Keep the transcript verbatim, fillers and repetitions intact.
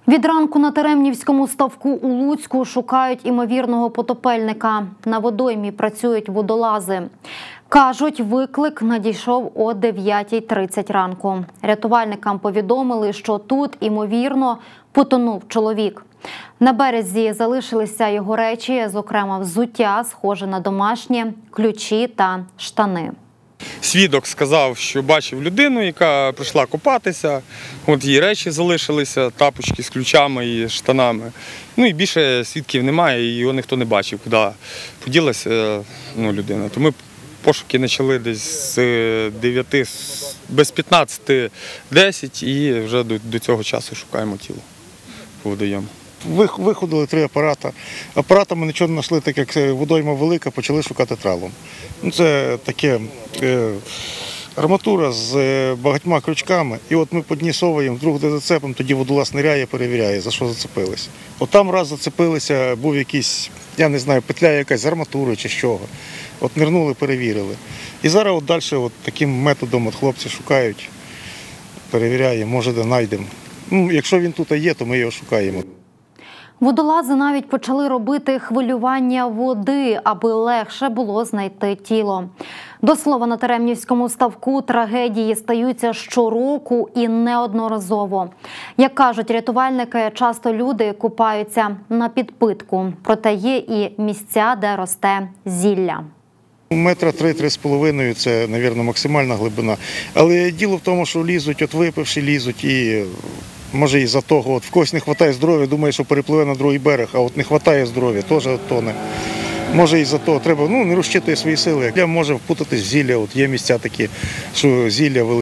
Від ранку на Теремнівському ставку у Луцьку шукають імовірного потопельника. На водоймі працюють водолази. Кажуть, виклик надійшов о дев'ятій тридцять ранку. Рятувальникам повідомили, що тут, імовірно, потонув чоловік. На березі залишилися його речі, зокрема взуття, схоже на домашнє, ключі та штани. Свідок сказав, що бачив людину, яка прийшла купатися, от її речі залишилися, тапочки з ключами і штанами. Ну і більше свідків немає, і його ніхто не бачив, куди поділася ну, людина. То ми пошуки почали десь з дев'яти, без п'ятнадцяти десять і вже до, до цього часу шукаємо тіло по водойому. Виходили три апарати. Апаратами нічого не знайшли, так як водойма велика, почали шукати тралом. Ну, це таке е, арматура з багатьма крючками. І от ми піднісовуємо, вдруг де зацепимо, тоді водолаз ниряє, перевіряє, за що зацепилися. От там раз зацепилися, був якийсь, я не знаю, петля якась з арматури чи з чого. От нирнули, перевірили. І зараз от далі от таким методом от хлопці шукають, перевіряємо, може де знайдемо. Ну, якщо він тут є, то ми його шукаємо. Водолази навіть почали робити хвилювання води, аби легше було знайти тіло. До слова, на Теремнівському ставку трагедії стаються щороку і неодноразово. Як кажуть рятувальники, часто люди купаються на підпитку, проте є і місця, де росте зілля. Метра три-три з половиною – це, мабуть, максимальна глибина. Але діло в тому, що лізуть, от випивши, лізуть і... Може і за того, от в когось не вистачає здоров'я, думає, що перепливе на другий берег, а от не вистачає здоров'я, теж тоне. Може і за того, треба, ну, не розчитує свої сили. Я може впутатись в зілля, от є місця такі, що зілля велике.